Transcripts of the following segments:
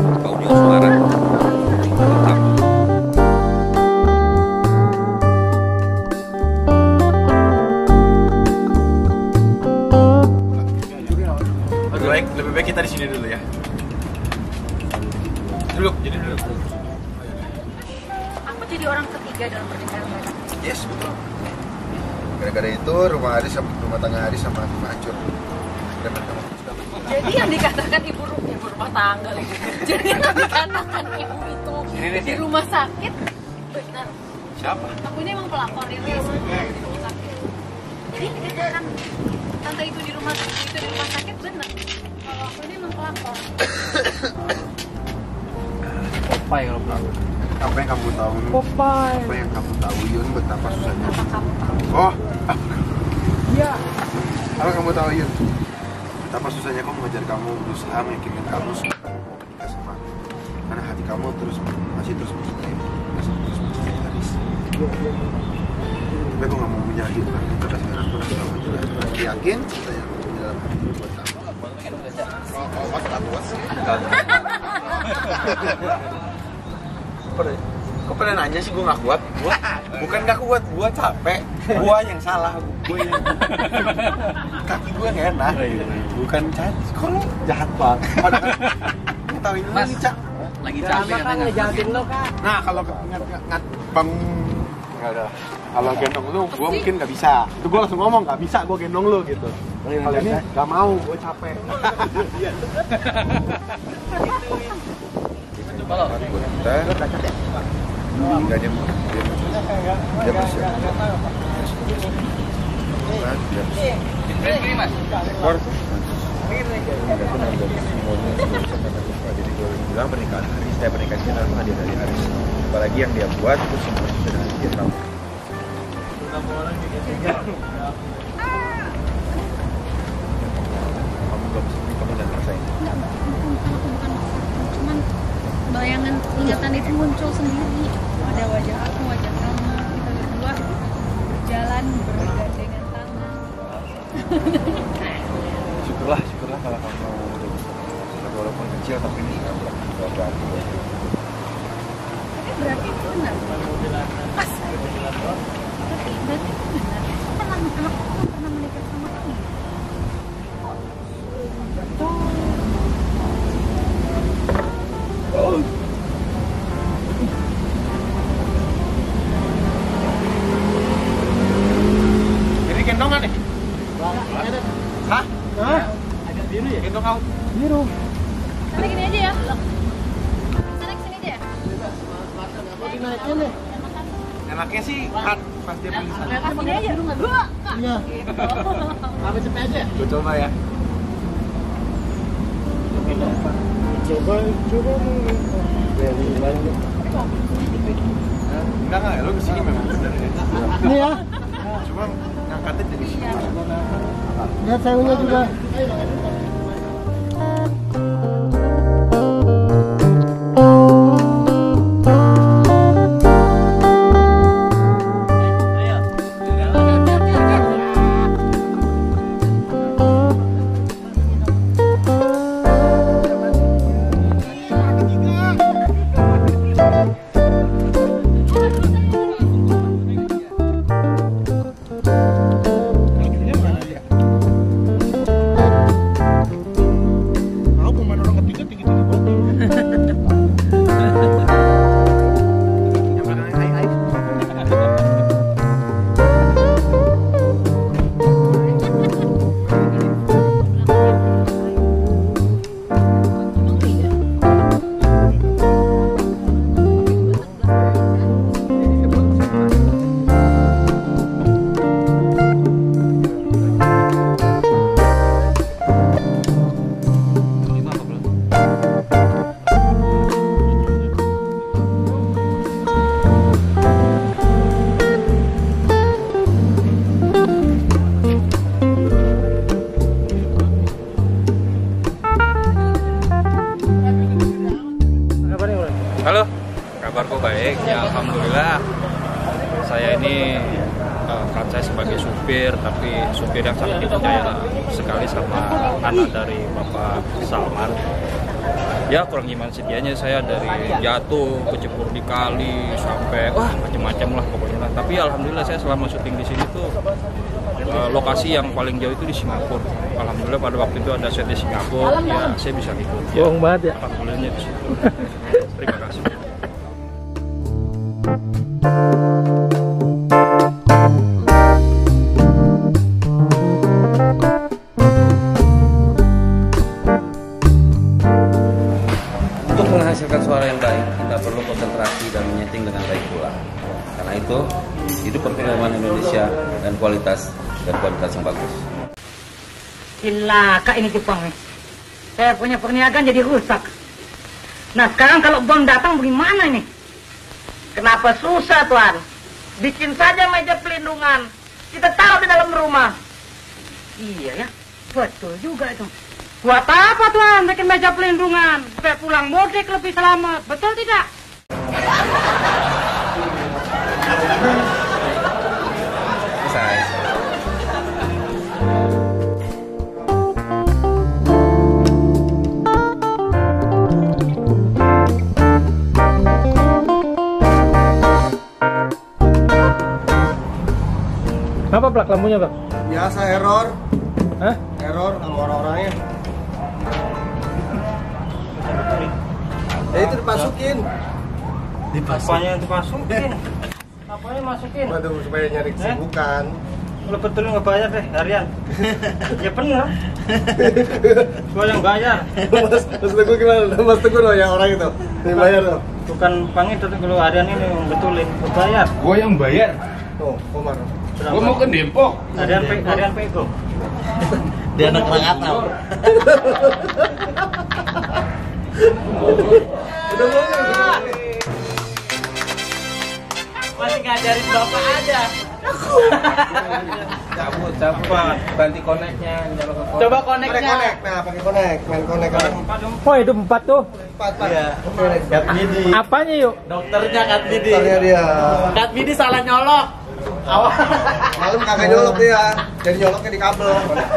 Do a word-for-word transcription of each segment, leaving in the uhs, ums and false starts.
Audio suara tetap. Lebih baik, lebih baik kita di sini dulu ya. Duduk, jadi duduk. Aku jadi orang ketiga dalam pernikahan mereka. Yes, betul. Gara-gara itu rumah Aris sama rumah tangga Aris sama aku hancur. Jadi yang dikatakan ibu rumah, ibu rumah tangga lagi. Jadi yang dikatakan ibu itu di rumah sakit benar. Siapa? Aku ini emang pelakor ini sebenarnya di rumah sakit. Jadi dikatakan tante itu di rumah itu di rumah sakit benar. Kalau aku ini emang pelakor. Popeye kalau pelakor. Apa yang kamu tahu? Popeye. Apa yang kamu tahu Yun betapa susahnya? Apa kamu tahu? Oh, Iya. apa kamu tahu Yun? Betapa susahnya aku mengajar kamu, berusaha meyakinkan kamu supaya kamu mau menikah sama aku. Karena hati kamu terus masih terus mencintai, masih terus mencintai Aris. Tapi aku nggak mau menyalahi Yun, karena pada sekarang aku udah tahu jelas. Aku yakin cinta yang aku punya dalam hati buat kamu. Kok pada nanya sih gue gak kuat? Gua, bukan gak kuat, gue capek. Gue yang salah, gue yang kaki gue gak enak. Bukan jahat, kok lu jahat banget? Ngetawain lu nih, Cak. Lagi capek kan ngejahatin lo kan. Nah, kalau ngat bang nggak ada. Kalau gendong lu, gue mungkin nggak bisa. Itu gue langsung ngomong nggak bisa, gue gendong lu gitu. Kalau ini nggak mau, gue capek. Kalau kita nggak dia dia dia bersiap. Dia bersiap. Ini mas. Ekor. Ada pun ada semuanya jadi gue bilang pernikahan Aris, saya pernikahan kita adalah hadiah dari Aris. Apalagi yang dia buat itu semuanya sudah dia tahu. Kamu belum sendiri, kamu jangan rasain. Enggak, Mbak. Bukan, aku bukan maksud. Cuman bayangan ingatan itu muncul sendiri. Ada wajah aku, wajah kamu, kita berdua berjalan bergandengan tangan. Syukurlah, syukurlah kalau kamu udah bisa. Walaupun kecil tapi ini nggak berarti. Tapi berarti itu benar. Pas. Berarti berarti itu benar. Aku pernah aku pernah menikah sama kamu. Oh. Jadi gendongan nih? Hah? Hah? Ada biru ya? Gendong kau? Biru. Sana gini aja ya. Sana kesini aja ya. Mau dinaikin deh. Enaknya sih kan pas dia pilih sana. Nah, kesini aja. Dua, Kak. Iya. Gitu. Ambil cepet aja. Gue coba ya. Coba, coba. Ya, ini lanjut. Enggak enggak, lo kesini memang bener ya. Ini ya. Cuma ngangkatnya dari sini. Lihat sayurnya juga. Halo, kabarku baik. Ya alhamdulillah. Saya ini uh, kan saya sebagai supir, tapi supir yang sangat dipercaya sekali sama anak dari Bapak Salman. ya kurang gimana sih dianya, saya dari jatuh kecebur di kali sampai wah macam-macam lah pokoknya lah. Tapi alhamdulillah saya selama syuting di sini tuh uh, lokasi yang paling jauh itu di Singapura. Alhamdulillah pada waktu itu ada set di Singapura, ya saya bisa ikut. Bohong ya, banget ya. Alhamdulillahnya di situ. Terima kasih. Menghasilkan suara yang baik, kita perlu konsentrasi dan menyeting dengan baik pula. Karena itu, hidup perfilman Indonesia dan kualitas dan kualitas yang bagus. Gila, kak ini Jepang nih. Saya punya perniagaan jadi rusak. Nah sekarang kalau bang datang bagaimana nih? Kenapa susah tuan? Bikin saja meja pelindungan. Kita taruh di dalam rumah. Iya ya, betul juga itu. Buat apa tuan bikin meja pelindungan? Supaya pulang mudik lebih selamat, betul tidak? Selesai. Apa plak lampunya, Bang? Biasa error. Hah? Error sama orang-orangnya. Ya itu dimasukin. Apanya yang dimasukin? Apanya masukin? Waduh, supaya nyari kesibukan. Kalau betul nggak bayar deh harian. Ya bener. Gua yang bayar. Mas, Mas Teguh gimana? Mas Teguh loh yang orang itu. Yang bayar loh. Bukan pang itu kalau harian ini yang betulin. Gua bayar. Gua yang bayar. Tuh, Komar. Gua mau ke Depok. Harian pe harian pego. Dia anak Krakatau. Udah mau. Masih ngajarin bapak aja. Cabut, cabut. Ganti koneknya. Coba konek Pakai konek. Nah, pakai konek. Main konek kan. Oh itu empat tuh. Empat, Pak. Iya. Kat Bidi. Apanya yuk? Dokternya Kat Bidi. Dokternya dia. Kat Bidi salah nyolok. Awal. Malam kagak nyolok dia. Jadi nyoloknya di kabel.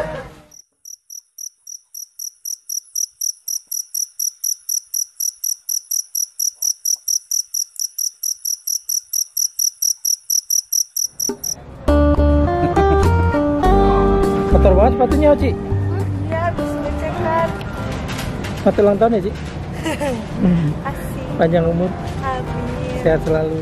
Kotor banget sepatunya, Ci. Iya, habis ngecekan. Selamat ulang tahun ya, Ci. Asik. Panjang umur, Amin. sehat selalu.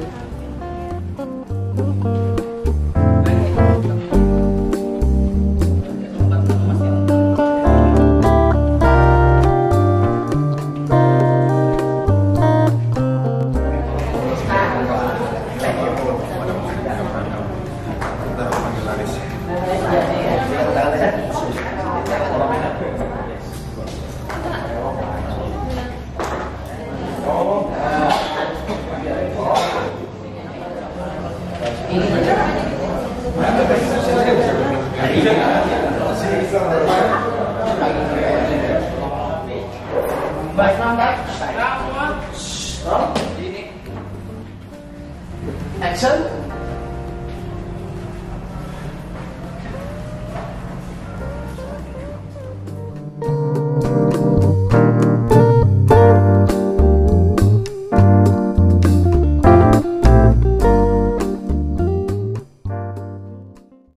Action.